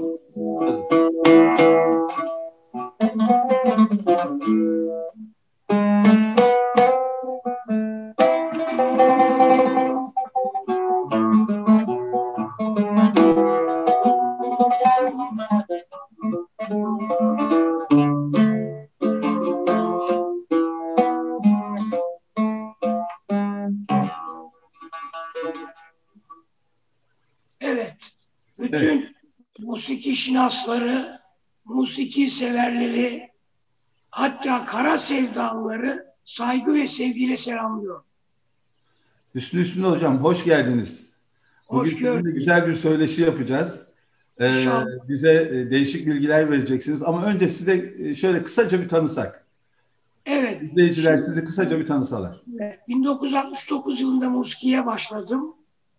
Evet, bütün musiki şinasları, musiki severleri, hatta kara sevdalıları saygı ve sevgiyle selamlıyorum. Hüsnü Hocam, hoş geldiniz. Bugün sizinle güzel bir söyleşi yapacağız. Bize değişik bilgiler vereceksiniz. Ama önce size şöyle kısaca bir tanısak. Evet. İzleyiciler sizi kısaca bir tanısalar. 1969 yılında musikiye başladım.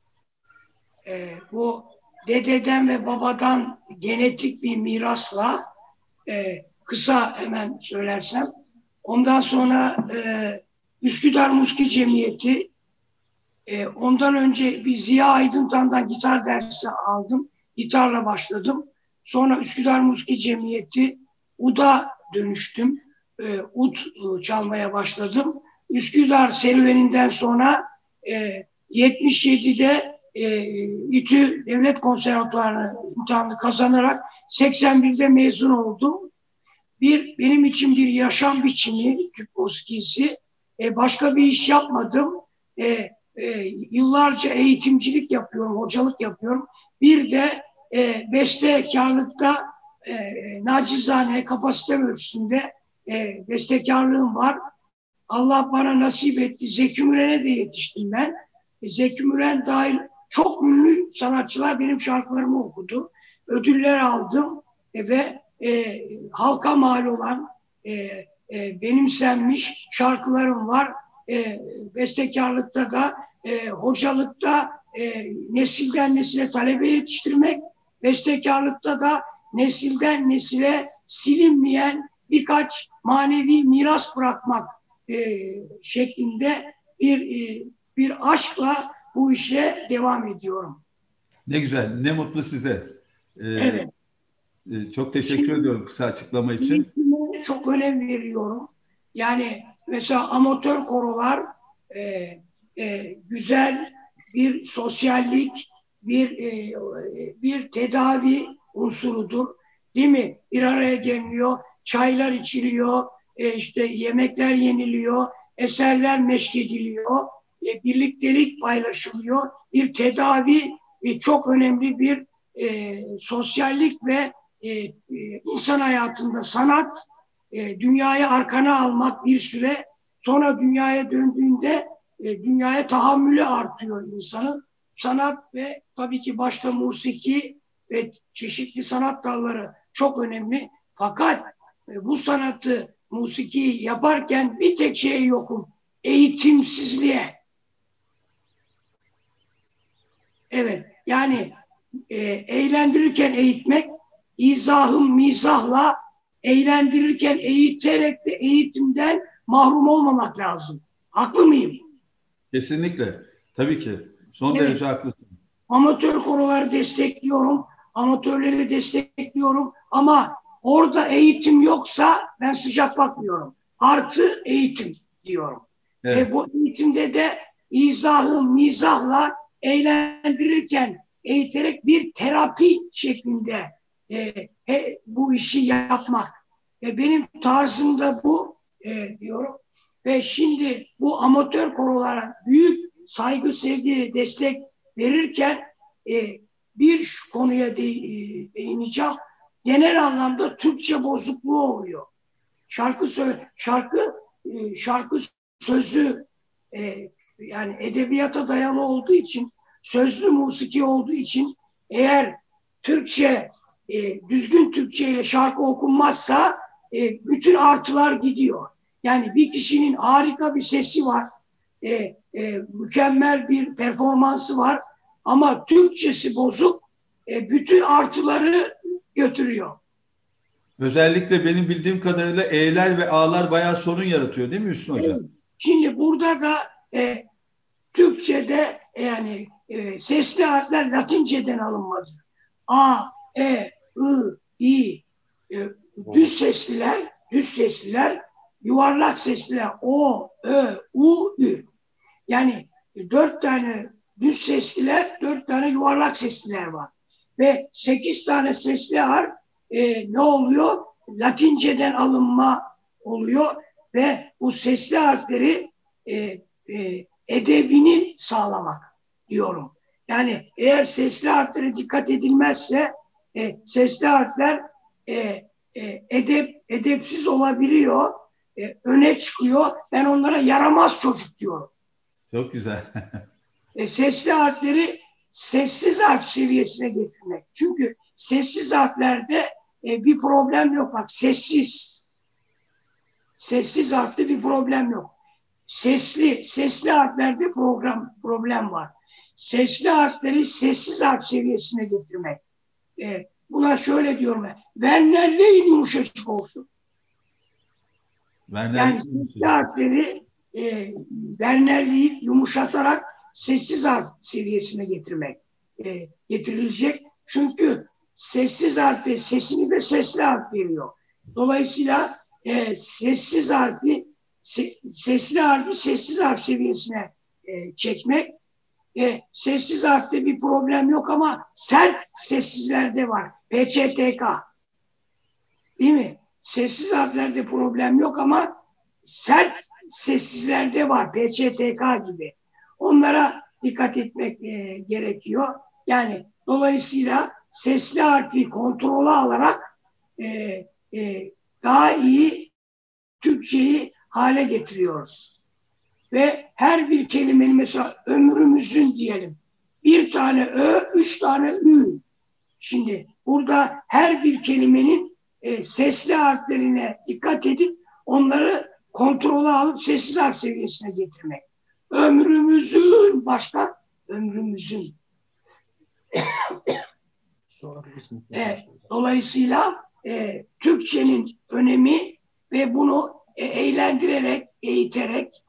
Bu dededen ve babadan genetik bir mirasla kısa hemen söylersem. Ondan sonra Üsküdar Musiki Cemiyeti, ondan önce bir Ziya Aydıntan'dan gitar dersi aldım. Gitarla başladım. Sonra Üsküdar Musiki Cemiyeti, UD'a dönüştüm. Ud çalmaya başladım. Üsküdar serüveninden sonra 77'de İTÜ Devlet Konservatuvarı imtihanını kazanarak 81'de mezun oldum. Benim için bir yaşam biçimi Türk musikisi. Başka bir iş yapmadım. Yıllarca eğitimcilik yapıyorum, hocalık yapıyorum. Bir de bestekarlıkta nacizane kapasite ölçüsünde bestekarlığım var. Allah bana nasip etti. Zeki Müren'e de yetiştim ben. Zeki Müren dahil çok ünlü sanatçılar benim şarkılarımı okudu. Ödüller aldım ve halka mal olan benimsenmiş şarkılarım var. Bestekarlıkta da hocalıkta nesilden nesile talebe yetiştirmek, bestekarlıkta da nesilden nesile silinmeyen birkaç manevi miras bırakmak şeklinde bir aşkla bu işe devam ediyorum. Ne güzel, ne mutlu size. Evet. Çok teşekkür ediyorum kısa açıklama için. Çok önem veriyorum. Yani mesela amatör korolar güzel bir sosyallik, bir tedavi unsurudur. Değil mi? Bir araya geliniyor, çaylar içiliyor, işte yemekler yeniliyor, eserler meşkediliyor, birliktelik paylaşılıyor. Bir tedavi çok önemli bir sosyallik ve insan hayatında sanat, dünyayı arkana almak bir süre, sonra dünyaya döndüğünde dünyaya tahammülü artıyor insanın. Sanat ve tabii ki başta musiki ve çeşitli sanat dalları çok önemli. Fakat bu sanatı, musikiyi yaparken bir tek şey yokum. Eğitimsizliğe. Evet, yani eğlendirirken eğitmek, izahım mizahla, eğlendirirken eğiterek de eğitimden mahrum olmamak lazım. Haklı mıyım? Kesinlikle. Tabii ki. Son derece haklısın. Amatör koroları destekliyorum. Amatörleri destekliyorum. Ama orada eğitim yoksa ben sıcak bakmıyorum. Artı eğitim diyorum. Evet. Ve bu eğitimde de izahı mizahla eğlendirirken eğiterek bir terapi şeklinde bu işi yapmak. Benim tarzım da bu diyorum. Ve şimdi bu amatör korolara büyük saygı, sevgi, destek verirken bir şu konuya değineceğim. Genel anlamda Türkçe bozukluğu oluyor. Şarkı sözü yani edebiyata dayalı olduğu için, sözlü musiki olduğu için eğer Türkçe düzgün Türkçe ile şarkı okunmazsa bütün artılar gidiyor. Yani bir kişinin harika bir sesi var, mükemmel bir performansı var ama Türkçesi bozuk, bütün artıları götürüyor. Özellikle benim bildiğim kadarıyla E'ler ve A'lar bayağı sorun yaratıyor değil mi Hüsnü Hocam? Şimdi burada da Türkçe'de yani sesli harfler Latinceden alınmadı. A, E, I, I, düz sesliler, yuvarlak sesliler O, Ö, U, Ü. Yani 4 tane düz sesliler, 4 tane yuvarlak sesliler var. Ve 8 tane sesli harf ne oluyor? Latinceden alınma oluyor ve bu sesli harfleri edebini sağlamak diyorum. Yani eğer sesli harflere dikkat edilmezse sesli harfler edepsiz olabiliyor, öne çıkıyor. Ben onlara yaramaz çocuk diyorum. Çok güzel. Sesli harfleri sessiz harf seviyesine getirmek. Çünkü sessiz harflerde bir problem yok. Bak sessiz. Sessiz harfte bir problem yok. Sesli harflerde problem var. Sesli harfleri sessiz harf seviyesine getirmek. Buna şöyle diyorum ben. Werner'leyin yumuşacık olsun. Yani sesli harfleri Werner'leyi yumuşatarak sessiz harf seviyesine getirilecek. Çünkü sessiz harfi sesini de sesli harf veriyor. Dolayısıyla sesli harfi sessiz harf seviyesine çekmek. Sessiz harfte bir problem yok ama sert sessizlerde var. PÇTK. Değil mi? Sessiz harflerde problem yok ama sert sessizlerde var. PÇTK gibi. Onlara dikkat etmek gerekiyor. Yani dolayısıyla sesli harfi kontrolü alarak daha iyi Türkçeyi hale getiriyoruz. Ve her bir kelimenin mesela ömrümüzün diyelim. Bir tane Ö, 3 tane Ü. Şimdi burada her bir kelimenin sesli harflerine dikkat edip onları kontrolü alıp sessiz harf seviyesine getirmek. Ömrümüzün başka ömrümüzün. Dolayısıyla Türkçenin önemi ve bunu eğlendirerek, eğiterek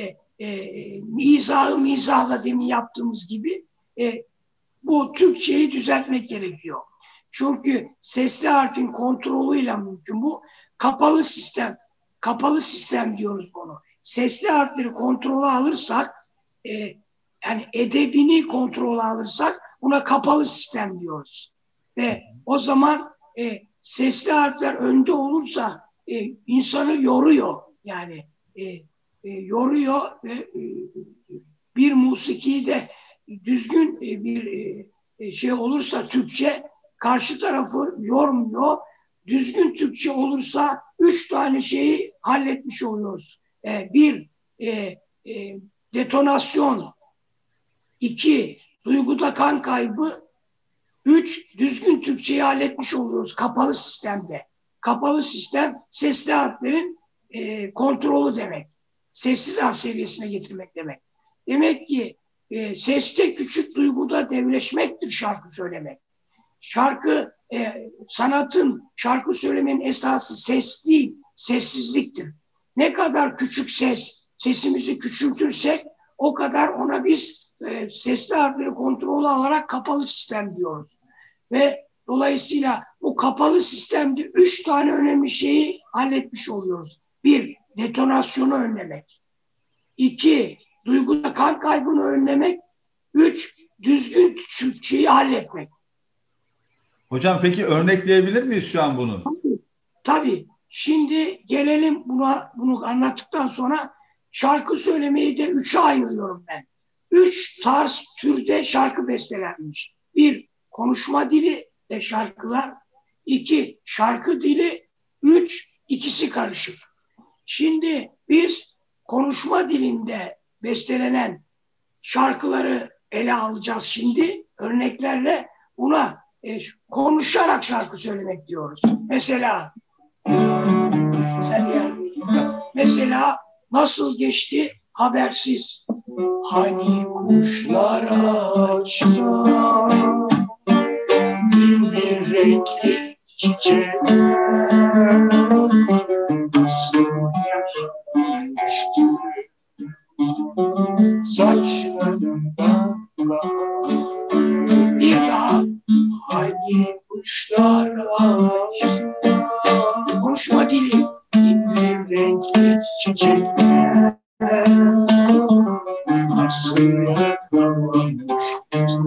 mizahla demin yaptığımız gibi bu Türkçeyi düzeltmek gerekiyor. Çünkü sesli harfin kontrolüyle mümkün bu. Kapalı sistem diyoruz bunu. Sesli harfleri kontrolü alırsak yani edebini kontrolü alırsak buna kapalı sistem diyoruz. Ve o zaman sesli harfler önde olursa insanı yoruyor. Yani yoruyor ve bir musikiyi de düzgün bir şey olursa Türkçe karşı tarafı yormuyor. Düzgün Türkçe olursa 3 tane şeyi halletmiş oluyoruz. Bir, detonasyon. 2, duyguda kan kaybı. 3, düzgün Türkçeyi halletmiş oluyoruz kapalı sistemde. Kapalı sistem sesli harflerin kontrolü demek. Sessiz harf seviyesine getirmek demek. Demek ki seste küçük, duyguda devleşmektir şarkı söylemek. Şarkı söylemenin esası ses değil, sessizliktir. Ne kadar küçük sesimizi küçültürsek o kadar ona biz sesli harfleri kontrolü alarak kapalı sistem diyoruz. Ve dolayısıyla bu kapalı sistemde 3 tane önemli şeyi halletmiş oluyoruz. 1, detonasyonu önlemek. 2, duyguda kan kaybını önlemek. 3, düzgün Türkçeyi halletmek. Hocam peki örnekleyebilir miyiz şu an bunu? Tabii. Şimdi gelelim bunu anlattıktan sonra şarkı söylemeyi de 3'e ayırıyorum ben. 3 tarz türde şarkı bestelenmiş. 1, konuşma dili ve şarkılar. 2, şarkı dili. 3, ikisi karışık. Şimdi biz konuşma dilinde bestelenen şarkıları ele alacağız şimdi. Örneklerle buna konuşarak şarkı söylemek diyoruz. Mesela nasıl geçti habersiz. Hani kuşlar açlar, bin bir renkli çiçekler, nasıl yaşamıştı saçlarından. Bir daha hani kuşlar Konuşma dili. İnli renkli çiçekler nasıl yakalamıştır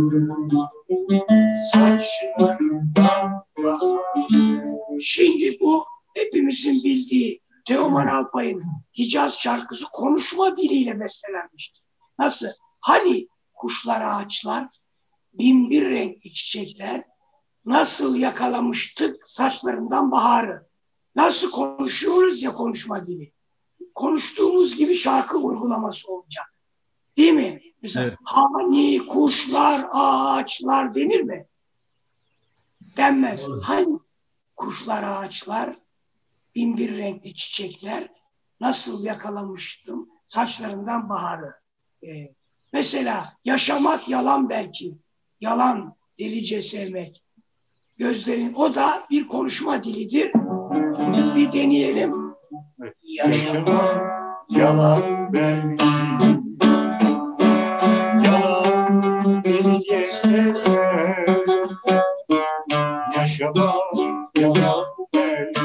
saçlarından bahar. Şimdi bu hepimizin bildiği Teoman Alpay'ın Hicaz şarkısı konuşma diliyle bestelenmiştir. Nasıl? Hani kuşlar, ağaçlar, binbir renkli çiçekler nasıl yakalamıştık saçlarından baharı. Nasıl konuşuyoruz ya konuşma dili. Konuştuğumuz gibi şarkı uygulaması olacak. Değil mi? Mesela evet. Hani kuşlar, ağaçlar denir mi? Denmez. Evet. Hani kuşlar, ağaçlar, binbir renkli çiçekler nasıl yakalamıştım saçlarından baharı. Mesela yaşamak yalan belki. Yalan, delice sevmek. Gözlerin, o da bir konuşma dilidir. Bir deneyelim. Yaşamak yalan belki. Yalan, delice sevmek. Yaşamak yalan belki.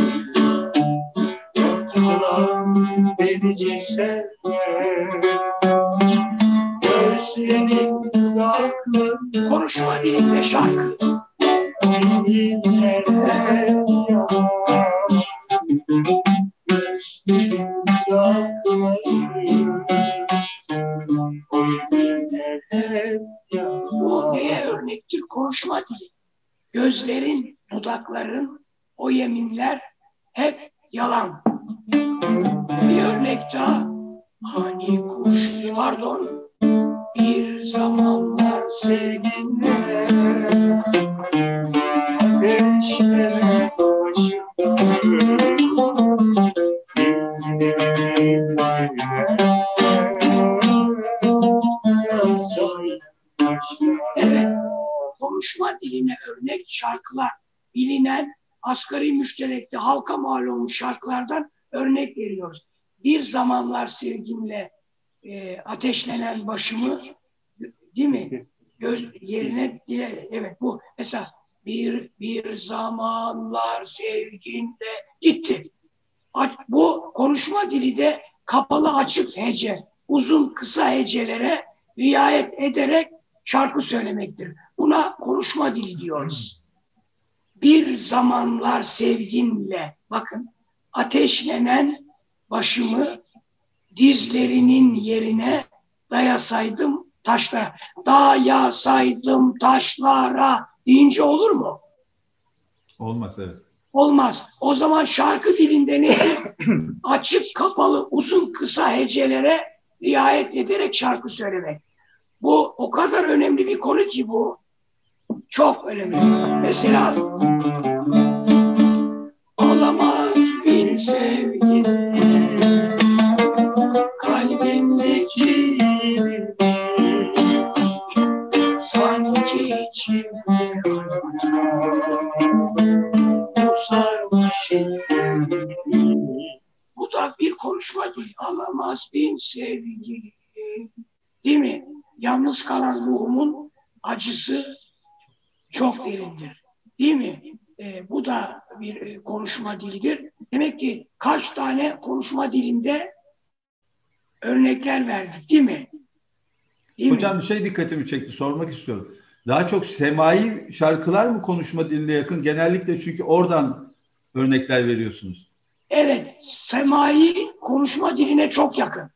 Yalan, delice sevmek. Gözlerin dudakları. Konuşma dilinde şarkı. Bu neye örnektir? Konuşma dili. Gözlerin, dudakların, o yeminler hep yalan. Bir örnek daha. Hani kuş, pardon, bir zamanlar sevginle ateşlere başımda evet, konuşma diline örnek şarkılar, bilinen asgari müşterekte halka mal olmuş şarkılardan örnek veriyoruz. Bir zamanlar sevgimle ateşlenen başımı, değil mi? Yerine dile, evet bu mesela bir zamanlar sevginle gitti. Bu konuşma dili de kapalı açık hece, uzun kısa hecelere riayet ederek şarkı söylemektir. Buna konuşma dili diyoruz. Bir zamanlar sevginle, bakın, ateşlenen başımı dizlerinin yerine dayasaydım taşlara. Dayasaydım taşlara deyince olur mu? Olmaz, evet. Olmaz. O zaman şarkı dilinde nedir? Açık, kapalı, uzun, kısa hecelere riayet ederek şarkı söylemek. Bu o kadar önemli bir konu ki bu. Çok önemli. Mesela olamaz bir sevgi kalbimdeki sanki içimde uzarmışım. Bu da bir konuşma değil. Alamaz bin sevgi. Değil mi? Yalnız kalan ruhumun acısı çok derindir. Değil mi? Bu da bir konuşma dilidir. Demek ki kaç tane konuşma dilinde örnekler verdik, değil mi? Değil Hocam mi? bir şey dikkatimi çekti, sormak istiyorum. Daha çok semai şarkılar mı konuşma diline yakın? Genellikle çünkü oradan örnekler veriyorsunuz. Evet, semai konuşma diline çok yakın.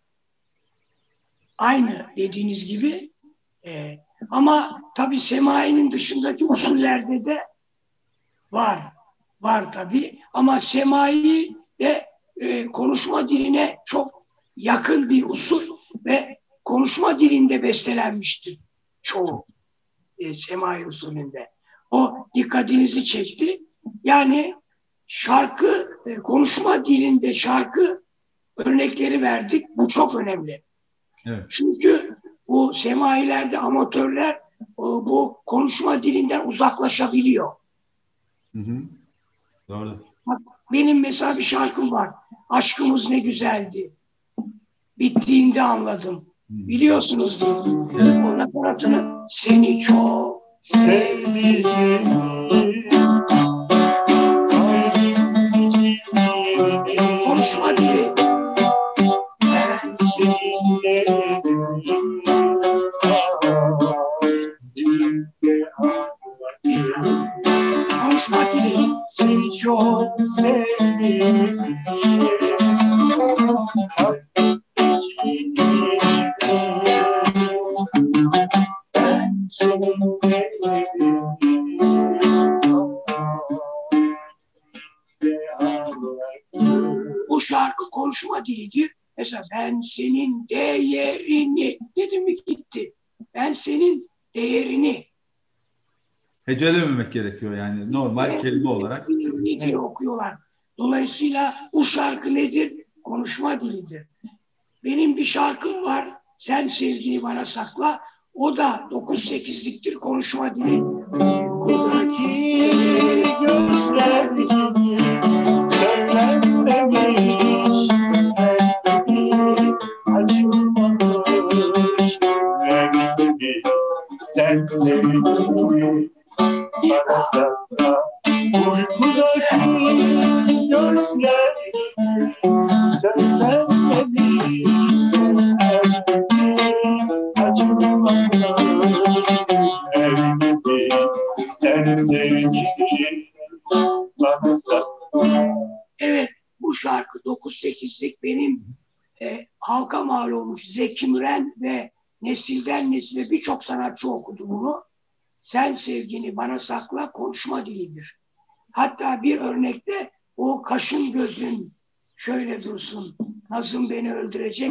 Aynı dediğiniz gibi. Ama tabii semainin dışındaki usullerde de var. Var tabii. Ama semai de konuşma diline çok yakın bir usul ve konuşma dilinde bestelenmiştir çoğu semai usulünde. O dikkatinizi çekti. Yani şarkı, konuşma dilinde şarkı örnekleri verdik. Bu çok önemli. Evet. Çünkü bu semailerde amatörler bu konuşma dilinden uzaklaşabiliyor. Hı hı. Doğru. Bak, benim mesela bir şarkım var. Aşkımız ne güzeldi. Bittiğinde anladım. Biliyorsunuzdur. Evet. O nakaratını seni çok sevdim. konuşma dili. Konuşma dili. Seni çok sevdim. Ben seninle Bu şarkı konuşma dilidir. Mesela ben senin değerini dedim mi gitti. Ben senin değerini. Hecelememek gerekiyor yani normal kelime olarak. Ne diye okuyorlar. Dolayısıyla bu şarkı nedir? Konuşma dilidir. Benim bir şarkım var. Sen sevgini bana sakla. O da 9-8'liktir konuşma dili. Kudaki gözlerini söylenmemiş, açılmamış gibi. Sen sevgini bana sakla. Uykudaki gözlerini söylenmemiş sözler gibi. Açılmamış gibi. Sen sevgini bana sakla. Evet, bu şarkı 9-8'lik benim halka mal olmuş Zeki Müren ve nesilden nesile birçok sanatçı okudu bunu. Sen sevgini bana sakla konuşma dilidir. Hatta bir örnekte o kaşın gözün şöyle dursun. Nazım beni öldürecek.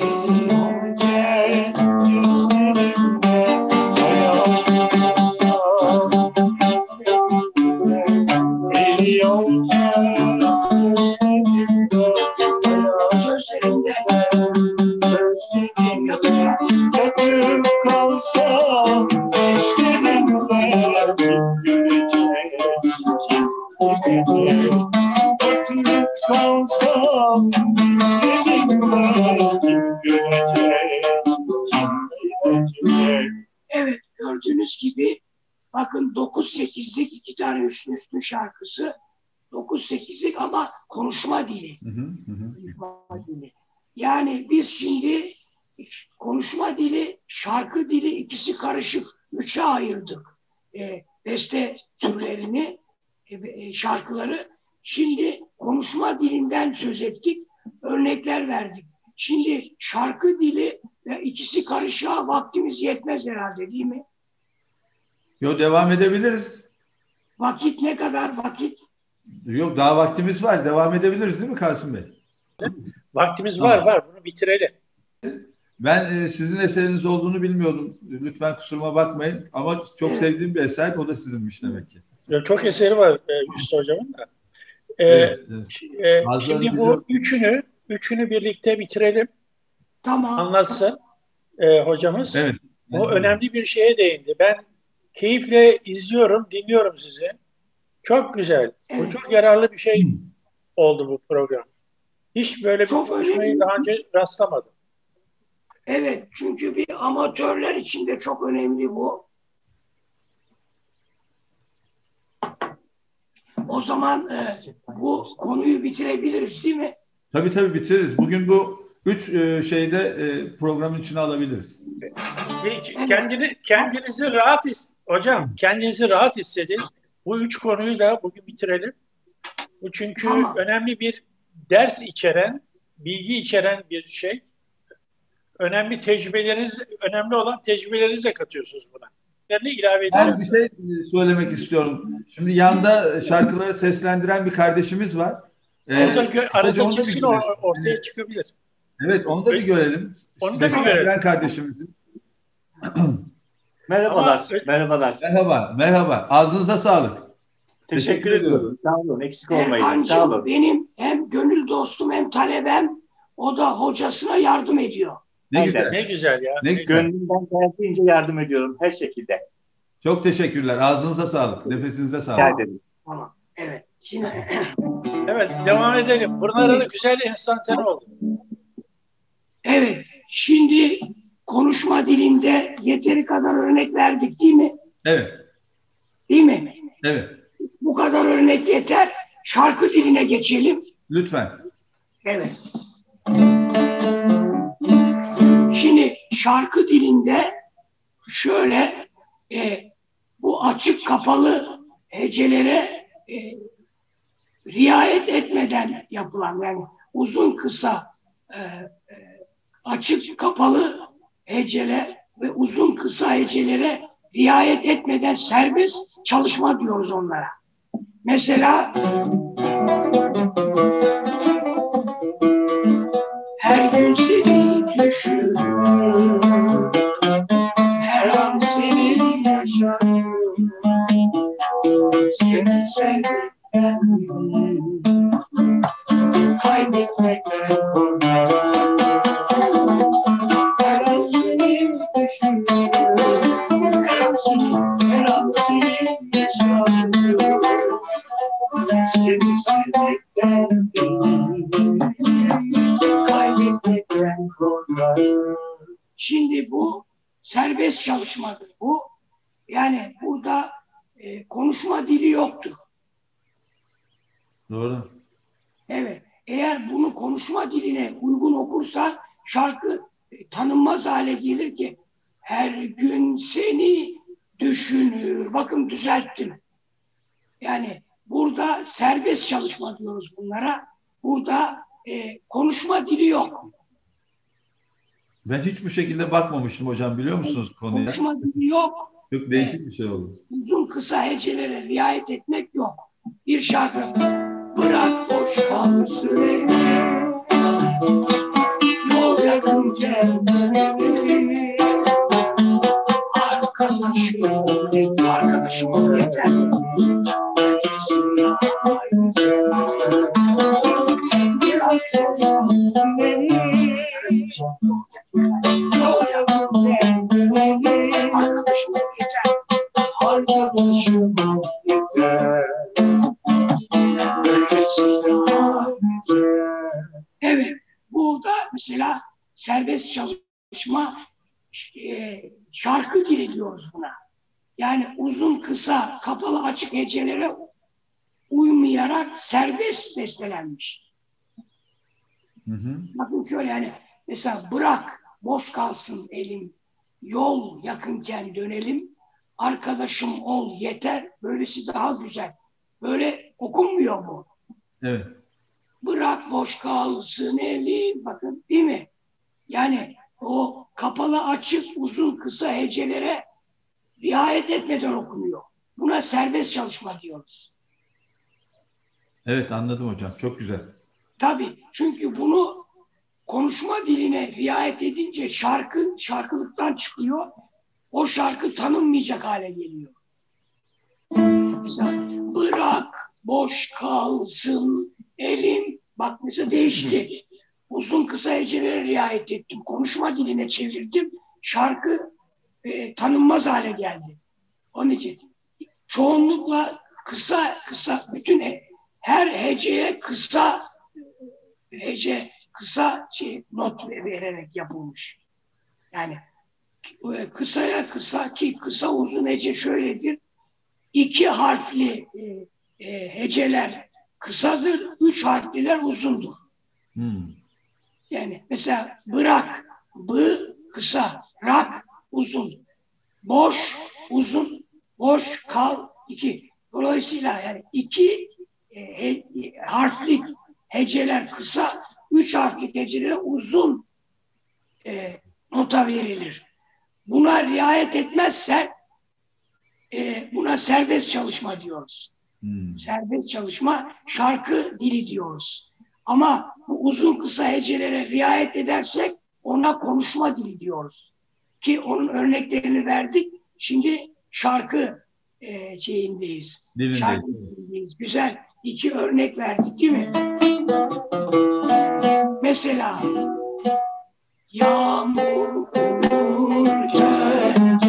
Sözlerinde yatıp kalsam düşlerimle yatıp kalsam evet, gördüğünüz gibi bakın 9-8'lik iki tane üstün şarkısı 9-8'lik ama konuşma dili. Konuşma dili. Yani biz şimdi konuşma dili, şarkı dili ikisi karışık. Üçe ayırdık. Beste türlerini, şarkıları. Şimdi konuşma dilinden söz ettik. Örnekler verdik. Şimdi şarkı dili ve ikisi karışığa vaktimiz yetmez herhalde değil mi? Yok devam edebiliriz. Vakit ne kadar vakit? Yok daha vaktimiz var. Devam edebiliriz değil mi Kasım Bey? Vaktimiz var. Bunu bitirelim. Ben sizin eseriniz olduğunu bilmiyordum. Lütfen kusuruma bakmayın. Ama çok sevdiğim bir eser. O da sizinmiş demek ki. Çok eseri var Hüsnü Hocam'ın da. Evet. Şimdi bu üçünü birlikte bitirelim. Tamam. Anlatsın hocamız. Evet. O önemli bir şeye değindi. Ben keyifle izliyorum, dinliyorum sizi. Çok güzel. Evet. Bu çok yararlı bir şey oldu bu program. Hiç böyle bir Çok konuşmayı önemli. daha önce rastlamadım. Evet, çünkü bir amatörler için de çok önemli bu. O zaman bu konuyu bitirebiliriz değil mi? Tabii bitiririz. Bugün bu üç programın içine alabiliriz. Kendinizi rahat hocam, kendinizi rahat hissedin. Bu üç konuyu da bugün bitirelim. Bu çünkü önemli bir ders içeren, bilgi içeren bir şey. Önemli olan tecrübelerinizi katıyorsunuz buna. İlave edeceğim. Ben bir şey söylemek istiyorum. Şimdi yanda şarkıları seslendiren bir kardeşimiz var. Arada kesin ortaya çıkabilir. Evet, onu da bir görelim. Onu da bir seslendiren kardeşimizin. Merhabalar. Merhaba. Ağzınıza sağlık. Teşekkür ediyorum. Sağ olun. Eksik olmayın. Sağ olun. Benim hem gönül dostum hem talebem. O da hocasına yardım ediyor. Ne güzel. Ne güzel ya. Gönlümden geldiğince yardım ediyorum her şekilde. Çok teşekkürler. Ağzınıza sağlık. Nefesinize sağlık. Tamam. Evet. Şimdi... Evet, devam edelim. Buralarda güzel enstantane oldu. Evet. Şimdi konuşma dilinde yeteri kadar örnek verdik değil mi? Evet. Değil mi? Evet. Bu kadar örnek yeter. Şarkı diline geçelim. Lütfen. Evet. Şimdi şarkı dilinde şöyle bu açık kapalı hecelere riayet etmeden yapılan, yani uzun kısa açık kapalı heceler ve uzun kısa hecelere riayet etmeden serbest çalışma diyoruz onlara. Mesela her gün seni düşünüyorum, her an seni yaşarım, seni sevmekten kaybetmekten korkarım. Her an seni düşünüyorum, her an seni yaşarım, seni sevmekten kaybetmekten korkarım. Şimdi bu serbest çalışmadır. Bu yani burada konuşma dili yoktur. Doğru. Evet. Eğer bunu konuşma diline uygun okursa şarkı tanınmaz hale gelir ki her gün seni düşünür. Bakın düzelttim. Yani burada serbest çalışma diyoruz bunlara. Burada konuşma dili yok. Ben hiçbir şekilde bakmamıştım hocam, biliyor musunuz konuya? Konuşma dili yok. Çok değişik bir şey oldu. Uzun kısa hecelere riayet etmek yok. Bir şarkı bırak boş kalsın yol yakınken arkadaşım ol yeter. Bırak boş kalsın yol yakınken arkadaşım ol yeter. Arkadaşım ol yeter. Evet, bu da mesela serbest çalışma şarkı dili diyoruz buna. Yani uzun kısa kapalı açık hecelere uymayarak serbest bestelenmiş. Bakın şöyle, yani mesela bırak boş kalsın elim, yol yakınken dönelim, arkadaşım ol yeter, böylesi daha güzel. Böyle okunmuyor bu. Evet. Bırak boş kalsın elim, bakın değil mi? Yani o kapalı açık uzun kısa hecelere riayet etmeden okunuyor. Buna serbest çalışma diyoruz. Evet, anladım hocam. Çok güzel. Tabii, çünkü bunu konuşma diline riayet edince şarkılıktan çıkıyor. O şarkı tanınmayacak hale geliyor. Mesela bırak boş kalsın elim, bak mesela değişti. Uzun kısa hecelere riayet ettim. Konuşma diline çevirdim. Şarkı tanınmaz hale geldi. Onun için çoğunlukla kısa bütün her heceye kısa not vererek yapılmış. Yani kısaya kısa, ki kısa uzun hece şöyledir. 2 harfli heceler kısadır, 3 harfliler uzundur. Yani mesela bırak, kısa, rak uzun, boş uzun, boş kal 2. Dolayısıyla yani 2 harfli heceler kısa, 3 harfli hecelere uzun nota verilir. Buna riayet etmezsen buna serbest çalışma diyoruz. Serbest çalışma şarkı dili diyoruz. Ama bu uzun kısa hecelere riayet edersek ona konuşma dili diyoruz. Ki onun örneklerini verdik. Şimdi şarkı şeyindeyiz. Dilindeyiz. Şarkı dilindeyiz. Güzel. 2 örnek verdik değil mi? Mesela yağmur vururken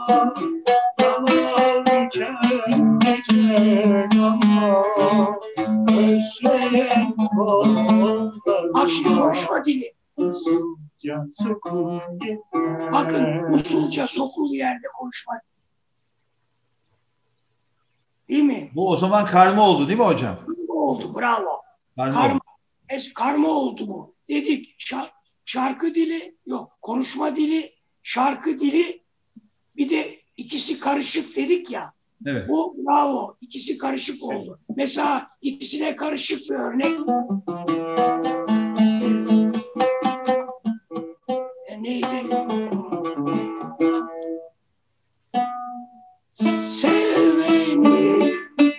bak şimdi konuşma dili. Bakın usulca sokul yerde konuşma dili. Değil mi? Bu o zaman karma oldu değil mi hocam? Oldu, bravo. Karma. karma oldu bu. Dedik şarkı dili, yok konuşma dili, şarkı dili, bir de ikisi karışık dedik ya. Evet. Bu bravo. İkisi karışık oldu. Mesela ikisine karışık bir örnek. Neydi? Seveni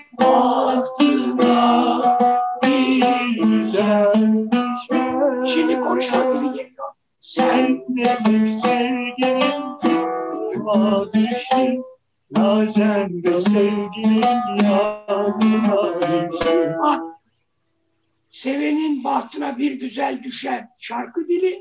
baktığına bir güzel. Şimdi konuşma dili geliyor. Sen de tek sevgilim durma düştün. Nazen de sevgilim yanına düştün. Sevenin bahtına bir güzel düşen şarkı dili.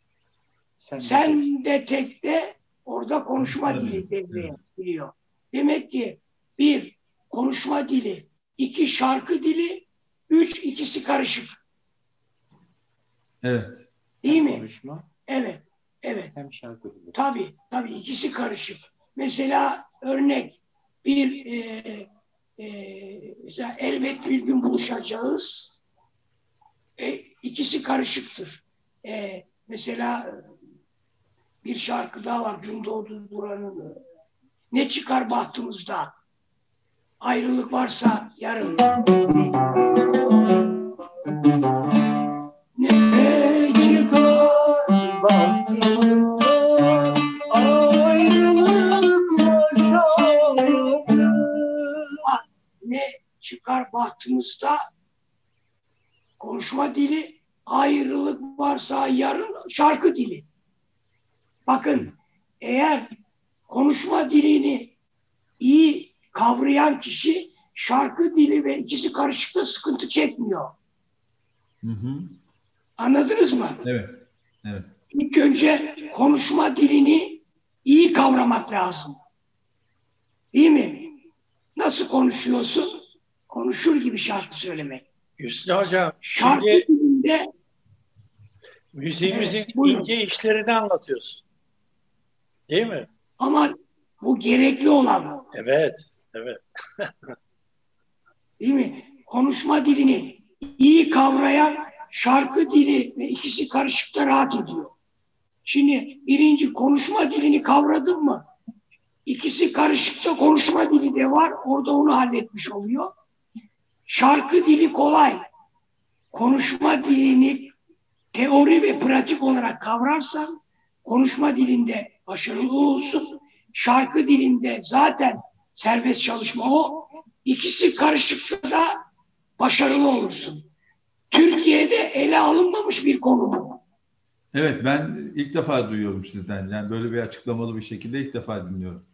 Sen de tek de orada konuşma dili devreye giriyor. Demek ki 1 konuşma dili, 2 şarkı dili, 3 ikisi karışık. Evet. Değil mi? Konuşma. Evet. Evet. Hem şarkı dili. Tabii ikisi karışık. Mesela örnek mesela elbet bir gün buluşacağız. İkisi karışıktır. Mesela bir şarkı daha var Gündoğdu Duran'ın. Ne çıkar bahtımızda? Ayrılık varsa yarın. Ne çıkar bahtımızda? Ayrılık varsa yarın. Ne çıkar bahtımızda? Konuşma dili, ayrılık varsa yarın şarkı dili. Bakın, eğer konuşma dilini iyi kavrayan kişi şarkı dili ve ikisi karışıkta sıkıntı çekmiyor. Hı hı. Anladınız mı? Evet. Evet. İlk önce konuşma dilini iyi kavramak lazım. Değil mi? Nasıl konuşuyorsun? Konuşur gibi şarkı söylemek. Hüsnü Hocam, Şarkı şimdi dilinde müziğimizin evet, ince işlerini anlatıyorsun. Değil mi? ama bu gerekli olan. Evet, evet. Değil mi? Konuşma dilini iyi kavrayan şarkı dili ve ikisi karışıkta rahat ediyor. Şimdi birinci konuşma dilini kavradın mı? İkisi karışıkta konuşma dili de var. Orada onu halletmiş oluyor. Şarkı dili kolay. Konuşma dilini teori ve pratik olarak kavrarsan konuşma dilinde başarılı olursun. Şarkı dilinde zaten serbest çalışma o. İkisi karışıkta da başarılı olursun. Türkiye'de ele alınmamış bir konu bu. Evet, ben ilk defa duyuyorum sizden. Yani böyle bir açıklamalı bir şekilde ilk defa dinliyorum.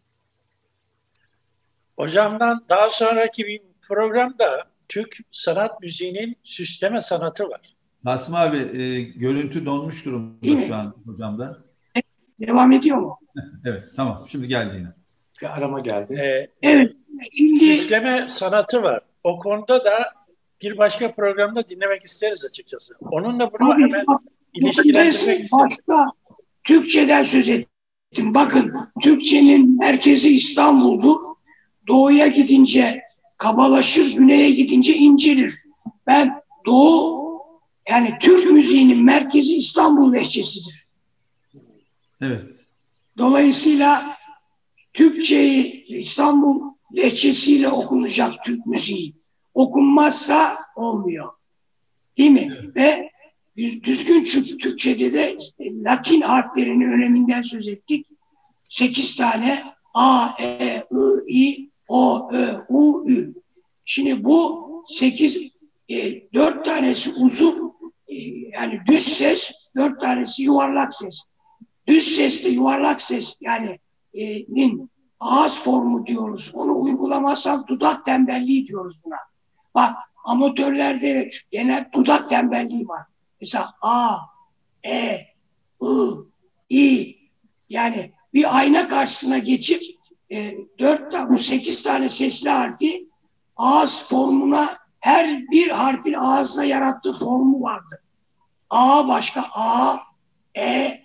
Hocamdan daha sonraki bir programda Türk sanat müziğinin süsleme sanatı var. Asım abi, görüntü donmuş durumda şu an hocamda. Devam ediyor mu? Evet, tamam. Şimdi geldi yine. Bir arama geldi. Evet. Şimdi Süsleme sanatı var. O konuda da bir başka programda dinlemek isteriz açıkçası. Onunla bunu hemen ilişkilendirmek istedim. başta Türkçeden söz ettim. Bakın, Türkçenin merkezi İstanbul'du. Doğuya gidince kabalaşır, güneye gidince incelir. Ben yani Türk müziğinin merkezi İstanbul lehçesidir. Evet. Dolayısıyla Türkçeyi İstanbul lehçesiyle okunacak Türk müziği. Okunmazsa olmuyor. Değil mi? Evet. Ve düzgün Türkçe'de de Latin harflerinin öneminden söz ettik. 8 tane A, E, I, I, O, Ö, U, Ü. Şimdi bu 4 tanesi uzun, yani düz ses, 4 tanesi yuvarlak ses. Düz sesle yuvarlak ses yani ağız formu diyoruz. Onu uygulamazsak dudak tembelliği diyoruz buna. Bak, amatörlerde genel dudak tembelliği var. Mesela A, E, I, I, yani bir ayna karşısına geçip 8 tane sesli harfi ağız formuna, her bir harfin ağzına yarattığı formu vardır. A başka, A, E,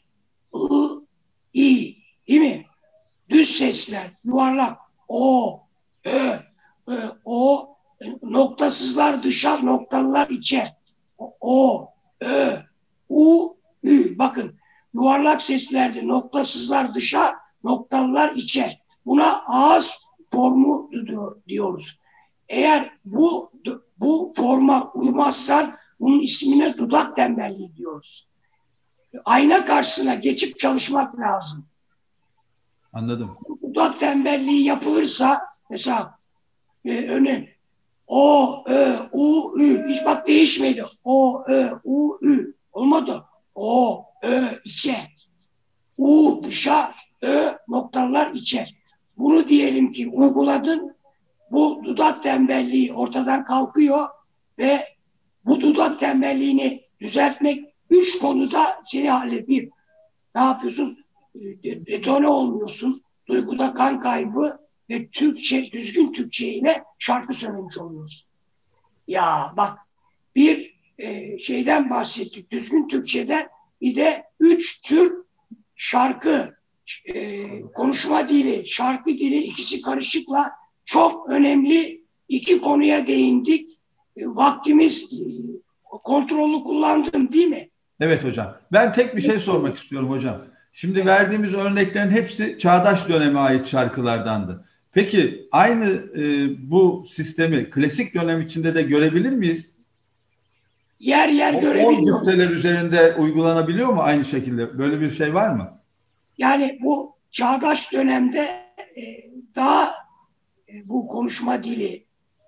I, değil mi? Düz sesler, yuvarlak, O, Ö, O, noktasızlar dışa, noktalılar içe. O, Ö, U, Ü. Bakın yuvarlak seslerde noktasızlar dışa, noktalılar içe. Buna ağız formu diyoruz. Eğer bu forma uymazsan bunun ismine dudak tembelliği diyoruz. Ayna karşısına geçip çalışmak lazım. Anladım. Dudak tembelliği yapılırsa mesela örneğin O, Ö, U, Ü. Hiç bak değişmedi. O, Ö, U, Ü. Olmadı. O, Ö, içe. U dışa, Ö noktalar içe. Bunu diyelim ki uyguladın. Bu dudak tembelliği ortadan kalkıyor ve bu dudak tembelliğini düzeltmek 3 konuda seni hallediyor. Ne yapıyorsun? Detone olmuyorsun. Duyguda kan kaybı ve düzgün Türkçe ile şarkı söylemiş oluyoruz. Ya bak bir şeyden bahsettik. Düzgün Türkçeden bir de 3 tür şarkı, konuşma dili, şarkı dili ikisi karışıkla çok önemli 2 konuya değindik. Vaktimiz kontrollü kullandım değil mi? Evet hocam. Ben tek bir şey sormak istiyorum hocam. Şimdi verdiğimiz örneklerin hepsi çağdaş döneme ait şarkılardandı. Peki aynı bu sistemi klasik dönem içinde de görebilir miyiz? Yer görebiliyor. O güfteler üzerinde uygulanabiliyor mu aynı şekilde? Böyle bir şey var mı? Yani bu çağdaş dönemde daha bu konuşma dili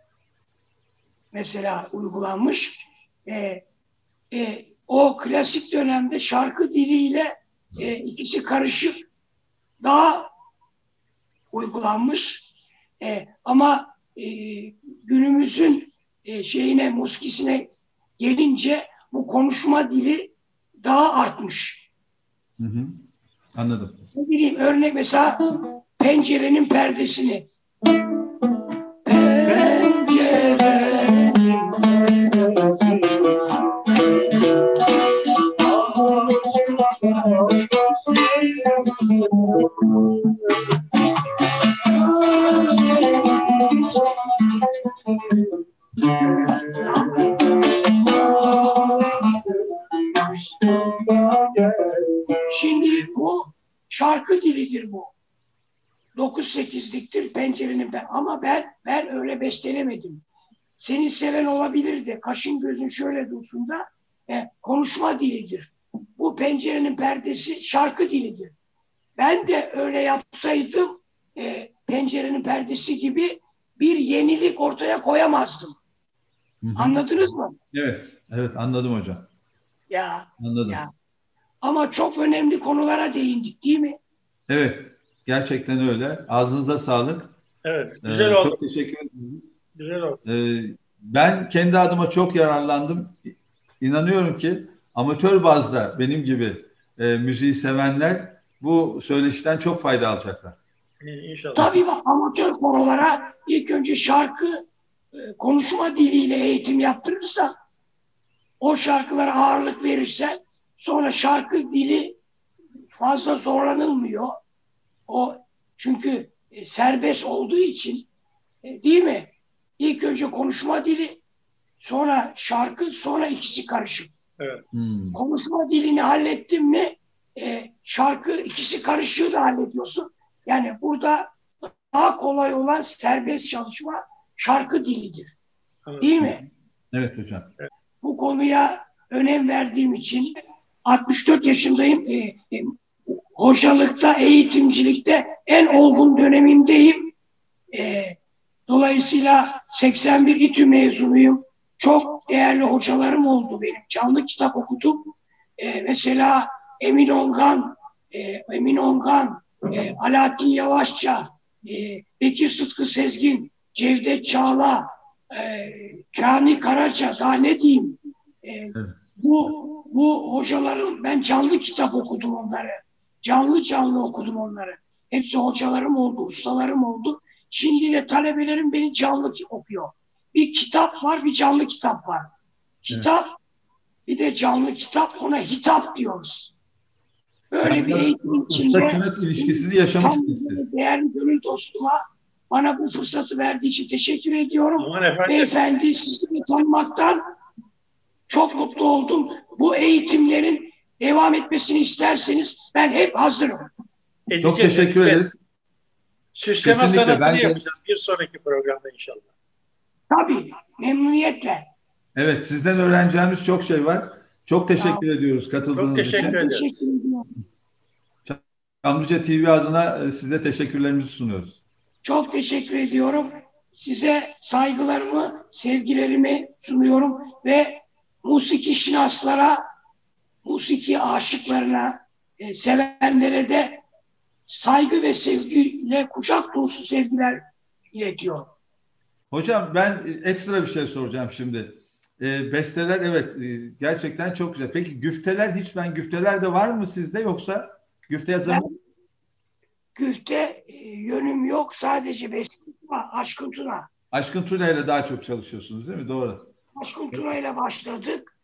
mesela uygulanmış. O klasik dönemde şarkı diliyle ikisi karışık daha uygulanmış. Ama günümüzün muskisine gelince bu konuşma dili daha artmış. Hı hı. Anladım. Ne bileyim örnek mesela pencerenin perdesini. Şimdi bu şarkı dilidir bu. 9-8'liktir pencerenin ama ben öyle beslenemedim. Seni seven olabilirdi. Kaşın gözün şöyle dursun da konuşma dilidir. Bu pencerenin perdesi şarkı dilidir. Ben de öyle yapsaydım pencerenin perdesi gibi bir yenilik ortaya koyamazdım. Hı-hı. Anladınız mı? Evet anladım hocam. Anladım. Ya. Ama çok önemli konulara değindik değil mi? Evet, gerçekten öyle. Ağzınıza sağlık. Evet, güzel oldu. Çok teşekkür ederim. Güzel oldu. Ben kendi adıma çok yararlandım. İnanıyorum ki amatör bazda benim gibi müziği sevenler bu söyleşiden çok fayda alacaklar. İnşallah. Tabii bak amatör korolara ilk önce şarkı konuşma diliyle eğitim yaptırırsa, o şarkılara ağırlık verirse, sonra şarkı dili fazla zorlanılmıyor. O çünkü serbest olduğu için değil mi? İlk önce konuşma dili, sonra şarkı, sonra ikisi karışık. Evet. Konuşma dilini hallettin mi şarkı ikisi karışığı da hallediyorsun. Yani burada daha kolay olan serbest çalışma şarkı dilidir. Evet. Değil mi? Evet hocam. Bu konuya önem verdiğim için 64 yaşındayım. Hocalıkta, eğitimcilikte en olgun dönemimdeyim. Dolayısıyla 81 İTÜ mezunuyum. Çok değerli hocalarım oldu benim. Canlı kitap okudum. Mesela Emin Ongan, Alaaddin Yavaşça, Bekir Sıtkı Sezgin, Cevdet Çağla, Kani Karaca, daha ne diyeyim? Bu hocalarım, ben canlı kitap okudum onları. Canlı okudum onları. Hepsi hocalarım oldu, ustalarım oldu. Şimdi de talebelerim beni canlı okuyor. Bir kitap var, bir canlı kitap var. Kitap, bir de canlı kitap, ona hitap diyoruz. Böyle bir eğitim içinde usta-çırak ilişkisini yaşamışsınız. Değerli gönül dostuma bana bu fırsatı verdiği için teşekkür ediyorum. Beyefendi sizi tanımaktan Çok mutlu oldum. Bu eğitimlerin devam etmesini isterseniz ben hep hazırım. Çok teşekkür ederiz. Süsleme Kesinlikle, sanatını yapacağız bir sonraki programda inşallah. Tabii, memnuniyetle. Evet, sizden öğreneceğimiz çok şey var. Çok teşekkür ediyoruz katıldığınız için. Çok teşekkür ederiz. Çamlıca TV adına size teşekkürlerimizi sunuyoruz. Çok teşekkür ediyorum. Size saygılarımı, sevgilerimi sunuyorum ve musiki şinaslara, musiki aşıklarına, sevenlere de saygı ve sevgiyle kucak dolusu sevgiler iletiyorum. Hocam ben ekstra bir şey soracağım şimdi. Besteler evet gerçekten çok güzel. Peki güfteler ben güfteler de var mı sizde yoksa güfte yazarı mı? Güfte yönüm yok. Sadece beste var. Aşkın Tuna. Aşkın Tuna ile daha çok çalışıyorsunuz değil mi? Doğru. Aşkın Tuna ile başladık.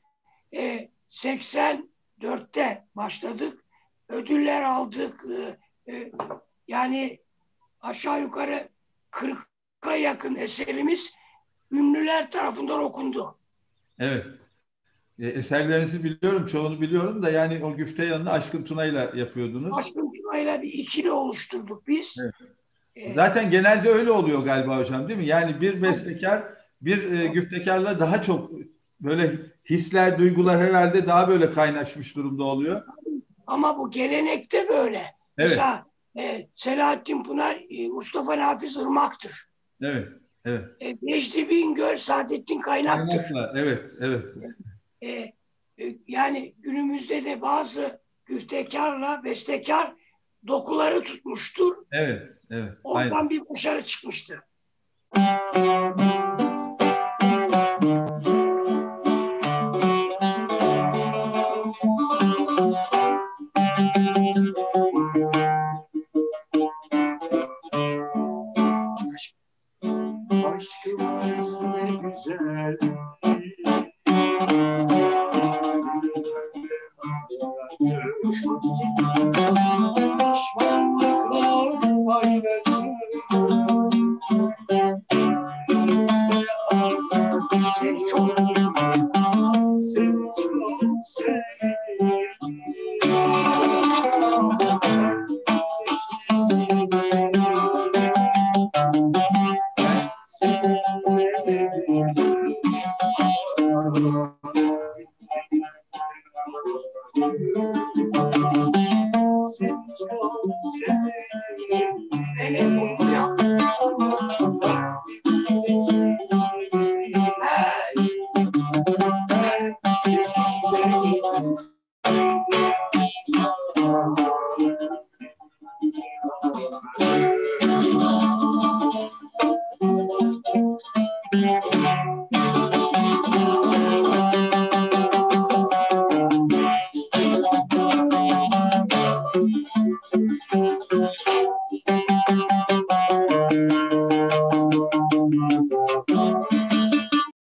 84'te başladık. Ödüller aldık. Yani aşağı yukarı 40'a yakın eserimiz ünlüler tarafından okundu. Evet. Eserlerinizi biliyorum, çoğunu biliyorum da yani o güfte yanında Aşkın Tuna ile yapıyordunuz. Aşkın Tuna ile bir ikili oluşturduk biz. Evet. Zaten genelde öyle oluyor galiba hocam değil mi? Yani bir bestekar bir güftekarla daha çok böyle hisler, duygular herhalde daha böyle kaynaşmış durumda oluyor. Ama bu gelenekte böyle. Evet. Mesela Selahattin Pınar, Mustafa Nafiz Irmak'tır. Evet, evet. Necdi Bingöl, Saadettin Kaynak'tır. Kaynakla, evet, evet. Yani günümüzde de bazı güftekarla bestekar dokuları tutmuştur. Evet, evet. Oradan Aynen. bir başarı çıkmıştır. Aşkımız ne güzel. Pişmanlıklar paylaşır. Seni çok Seni çok sevdim.